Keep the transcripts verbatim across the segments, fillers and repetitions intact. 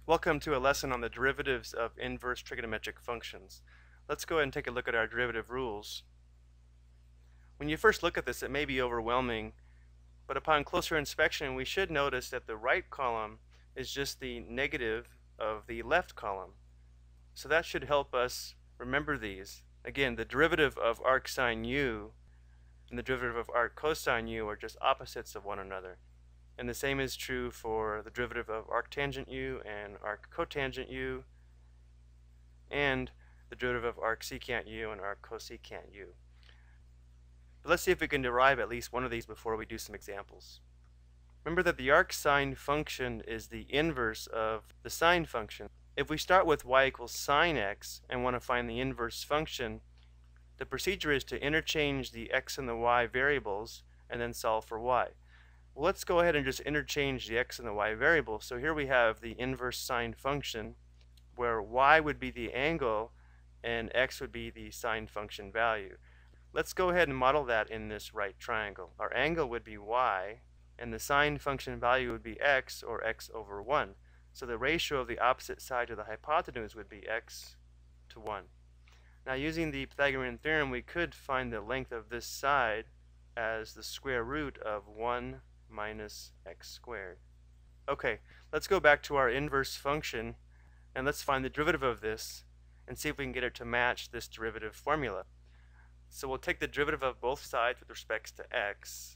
Welcome to a lesson on the derivatives of inverse trigonometric functions. Let's go ahead and take a look at our derivative rules. When you first look at this, it may be overwhelming, but upon closer inspection we should notice that the right column is just the negative of the left column. So that should help us remember these. Again, the derivative of arc sine u and the derivative of arc cosine u are just opposites of one another. And the same is true for the derivative of arctangent u and arc cotangent u, and the derivative of arc secant u and arc cosecant u. But let's see if we can derive at least one of these before we do some examples. Remember that the arc sine function is the inverse of the sine function. If we start with y equals sine x and want to find the inverse function, the procedure is to interchange the x and the y variables and then solve for y. Well, let's go ahead and just interchange the x and the y variables. So here we have the inverse sine function where y would be the angle and x would be the sine function value. Let's go ahead and model that in this right triangle. Our angle would be y and the sine function value would be x, or x over one. So the ratio of the opposite side to the hypotenuse would be x to one. Now, using the Pythagorean theorem, we could find the length of this side as the square root of one minus x squared. Okay, let's go back to our inverse function and let's find the derivative of this and see if we can get it to match this derivative formula. So we'll take the derivative of both sides with respect to x.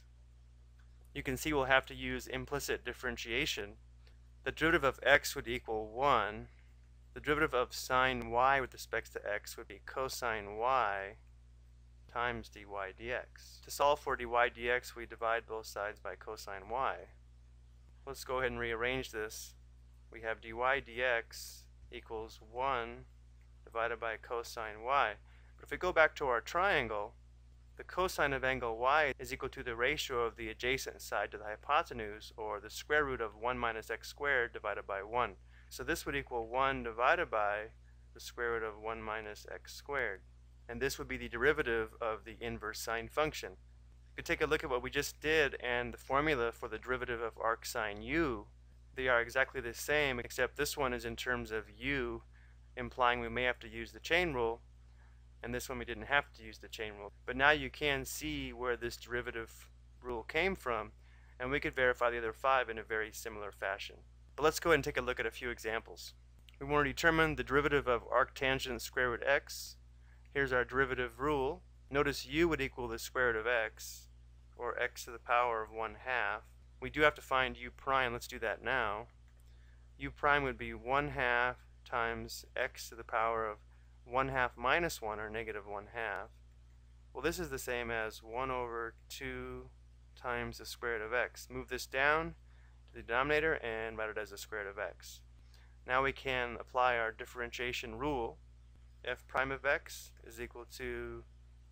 You can see we'll have to use implicit differentiation. The derivative of x would equal one. The derivative of sine y with respect to x would be cosine y times dy dx. To solve for dy dx, we divide both sides by cosine y. Let's go ahead and rearrange this. We have dy dx equals one divided by cosine y. But if we go back to our triangle, the cosine of angle y is equal to the ratio of the adjacent side to the hypotenuse, or the square root of one minus x squared divided by one. So this would equal one divided by the square root of one minus x squared. And this would be the derivative of the inverse sine function. You could take a look at what we just did and the formula for the derivative of arc sine u. They are exactly the same, except this one is in terms of u, implying we may have to use the chain rule, and this one we didn't have to use the chain rule. But now you can see where this derivative rule came from, and we could verify the other five in a very similar fashion. But let's go ahead and take a look at a few examples. We want to determine the derivative of arctangent square root x. Here's our derivative rule. Notice u would equal the square root of x, or x to the power of one half. We do have to find u prime. Let's do that now. U prime would be one half times x to the power of one half minus one, or negative one half. Well, this is the same as one over two times the square root of x. Move this down to the denominator and write it as the square root of x. Now we can apply our differentiation rule. F prime of x is equal to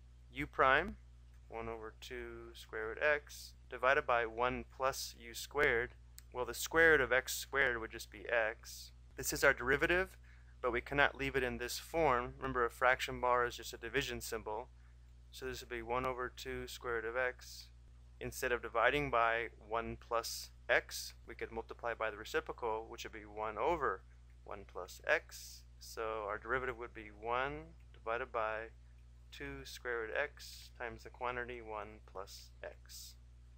u prime, one over two square root x, divided by one plus u squared. Well, the square root of x squared would just be x. This is our derivative, but we cannot leave it in this form. Remember, a fraction bar is just a division symbol. So this would be one over two square root of x. Instead of dividing by one plus x, we could multiply by the reciprocal, which would be one over one plus x. So our derivative would be one divided by two square root x times the quantity one plus x.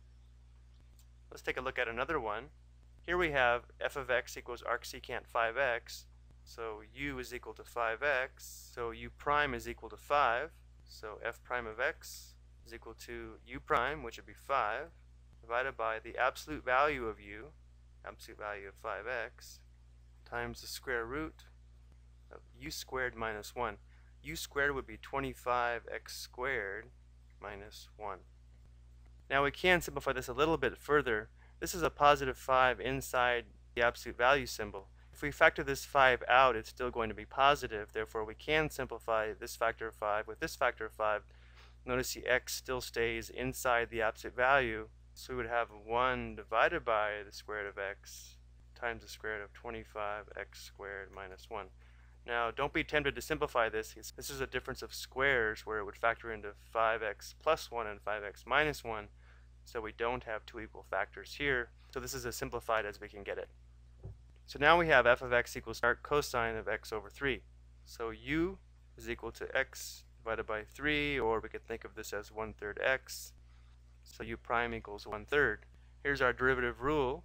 Let's take a look at another one. Here we have f of x equals arc secant five x. So u is equal to five x. So u prime is equal to five. So f prime of x is equal to u prime, which would be five, divided by the absolute value of u, absolute value of five x, times the square root of u squared minus one. U squared would be twenty-five x squared minus one. Now we can simplify this a little bit further. This is a positive five inside the absolute value symbol. If we factor this five out, it's still going to be positive. Therefore, we can simplify this factor of five with this factor of five. Notice the x still stays inside the absolute value. So we would have one divided by the square root of x times the square root of twenty-five x squared minus one. Now, don't be tempted to simplify this. This is a difference of squares where it would factor into five x plus one and five x minus one. So we don't have two equal factors here. So this is as simplified as we can get it. So now we have f of x equals arc cosine of x over three. So u is equal to x divided by three, or we could think of this as one third x. So u prime equals one third. Here's our derivative rule.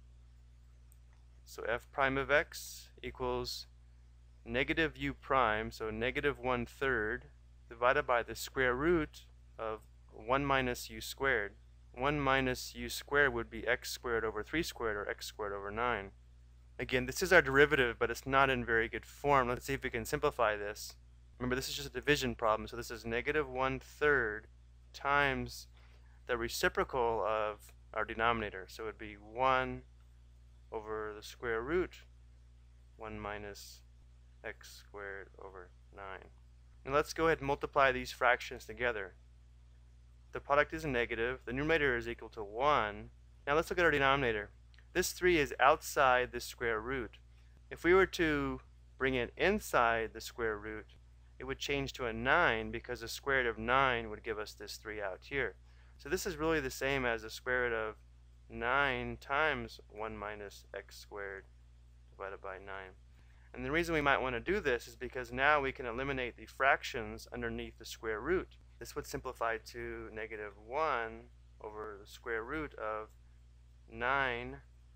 So f prime of x equals negative u prime, so negative one third, divided by the square root of one minus u squared. one minus u squared would be x squared over three squared, or x squared over nine. Again, this is our derivative, but it's not in very good form. Let's see if we can simplify this. Remember, this is just a division problem, so this is negative one third times the reciprocal of our denominator. So it would be one over the square root one minus x squared over nine. Now let's go ahead and multiply these fractions together. The product is negative. The numerator is equal to one. Now let's look at our denominator. This three is outside the square root. If we were to bring it inside the square root, it would change to a nine, because the square root of nine would give us this three out here. So this is really the same as the square root of nine times one minus x squared divided by nine. And the reason we might want to do this is because now we can eliminate the fractions underneath the square root. This would simplify to negative one over the square root of nine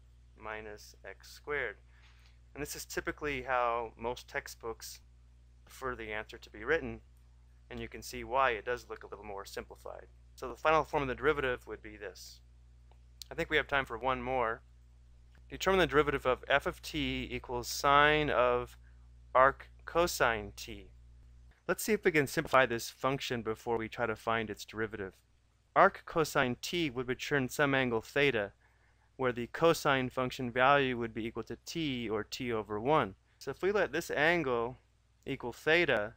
minus x squared. And this is typically how most textbooks prefer the answer to be written, and you can see why it does look a little more simplified. So the final form of the derivative would be this. I think we have time for one more. Determine the derivative of f of t equals sine of arc cosine t. Let's see if we can simplify this function before we try to find its derivative. Arc cosine t would return some angle theta, where the cosine function value would be equal to t, or t over one. So if we let this angle equal theta,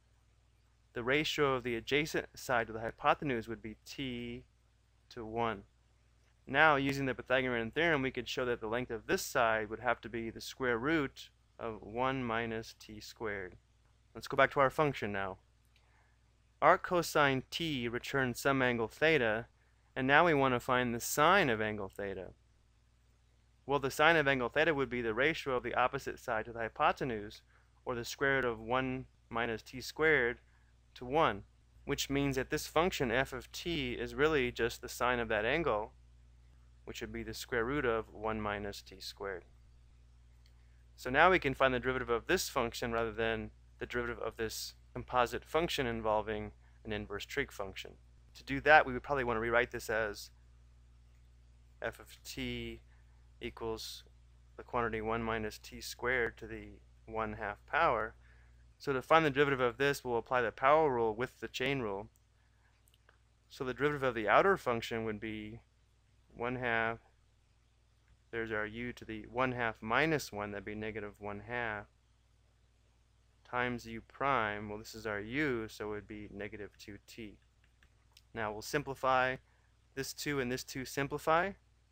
the ratio of the adjacent side to the hypotenuse would be t to one. Now, using the Pythagorean theorem, we could show that the length of this side would have to be the square root of one minus t squared. Let's go back to our function now. Arc cosine t returns some angle theta, and now we want to find the sine of angle theta. Well, the sine of angle theta would be the ratio of the opposite side to the hypotenuse, or the square root of one minus t squared to one, which means that this function f of t is really just the sine of that angle, which would be the square root of one minus t squared. So now we can find the derivative of this function rather than the derivative of this composite function involving an inverse trig function. To do that, we would probably want to rewrite this as f of t equals the quantity one minus t squared to the one half power. So to find the derivative of this, we'll apply the power rule with the chain rule. So the derivative of the outer function would be one half, there's our u to the one half minus one, that'd be negative one half, times u prime, well this is our u, so it would be negative two t. Now we'll simplify, this two and this two simplify,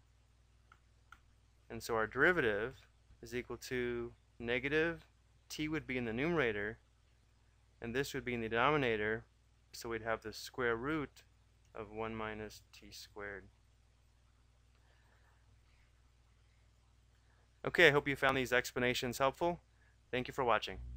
and so our derivative is equal to negative, t would be in the numerator, and this would be in the denominator, so we'd have the square root of one minus t squared. Okay, I hope you found these explanations helpful. Thank you for watching.